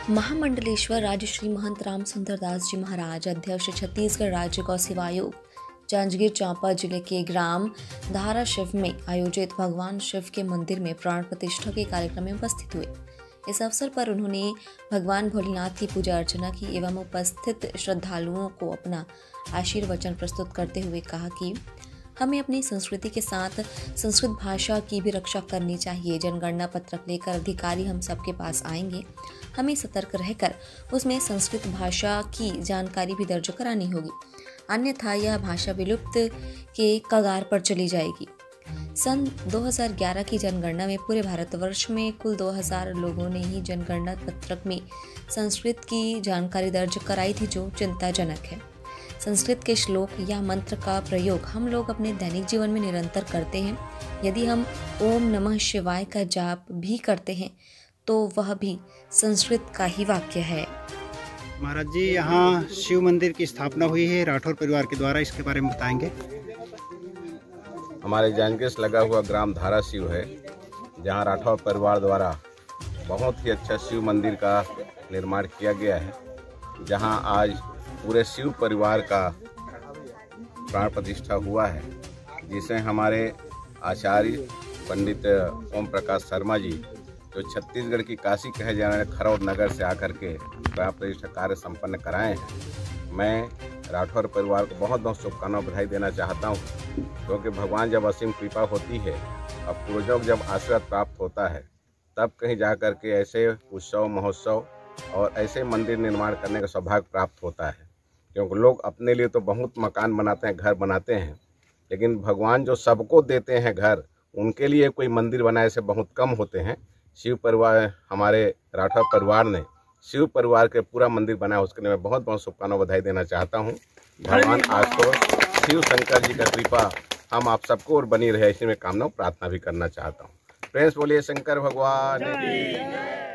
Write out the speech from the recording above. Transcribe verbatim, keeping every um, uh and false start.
महामंडलेश्वर राजश्री महंत राम सुंदर दास जी महाराज अध्यक्ष छत्तीसगढ़ राज्य गौ सेवा आयोग जांजगीर चांपा जिले के ग्राम धाराशिव में आयोजित भगवान शिव के मंदिर में प्राण प्रतिष्ठा के कार्यक्रम में उपस्थित हुए। इस अवसर पर उन्होंने भगवान भोलेनाथ की पूजा अर्चना की एवं उपस्थित श्रद्धालुओं को अपना आशीर्वचन प्रस्तुत करते हुए कहा कि हमें अपनी संस्कृति के साथ संस्कृत भाषा की भी रक्षा करनी चाहिए। जनगणना पत्रक लेकर अधिकारी हम सबके पास आएंगे, हमें सतर्क रहकर उसमें संस्कृत भाषा की जानकारी भी दर्ज करानी होगी, अन्यथा यह भाषा विलुप्त के कगार पर चली जाएगी। सन दो हज़ार ग्यारह की जनगणना में पूरे भारतवर्ष में कुल दो हज़ार लोगों ने ही जनगणना पत्रक में संस्कृत की जानकारी दर्ज कराई थी, जो चिंताजनक है। संस्कृत के श्लोक या मंत्र का प्रयोग हम लोग अपने दैनिक जीवन में निरंतर करते हैं। यदि हम ओम नमः शिवाय का जाप भी करते हैं तो वह भी संस्कृत का ही वाक्य है। महाराज जी, यहाँ शिव मंदिर की स्थापना हुई है राठौर परिवार के द्वारा, इसके बारे में बताएंगे। हमारे जांजगीर से लगा हुआ ग्राम धाराशिव है, जहाँ राठौर परिवार द्वारा बहुत ही अच्छा शिव मंदिर का निर्माण किया गया है, जहाँ आज पूरे शिव परिवार का प्राण प्रतिष्ठा हुआ है, जिसे हमारे आचार्य पंडित ओम प्रकाश शर्मा जी, जो छत्तीसगढ़ की काशी कहे जाने वाले खरौद नगर से आकर के प्राण प्रतिष्ठा कार्य संपन्न कराए हैं। मैं राठौर परिवार को बहुत बहुत शुभकामनाएं बधाई देना चाहता हूं, क्योंकि भगवान जब असीम कृपा होती है और पूर्वजों को जब आशीर्वाद प्राप्त होता है, तब कहीं जा कर के ऐसे उत्सव महोत्सव और ऐसे मंदिर निर्माण करने का सौभाग्य प्राप्त होता है। क्योंकि लोग अपने लिए तो बहुत मकान बनाते हैं, घर बनाते हैं, लेकिन भगवान जो सबको देते हैं घर, उनके लिए कोई मंदिर बनाए से बहुत कम होते हैं। शिव परिवार, हमारे राठौर परिवार ने शिव परिवार के पूरा मंदिर बनाया, उसके लिए मैं बहुत बहुत शुभकामनाएं बधाई देना चाहता हूं। भगवान आशुतोष शिव शंकर जी का कृपा हम आप सबको और बनी रहे, इसी में कामना प्रार्थना भी करना चाहता हूं। प्रेम से बोलिए शंकर भगवान।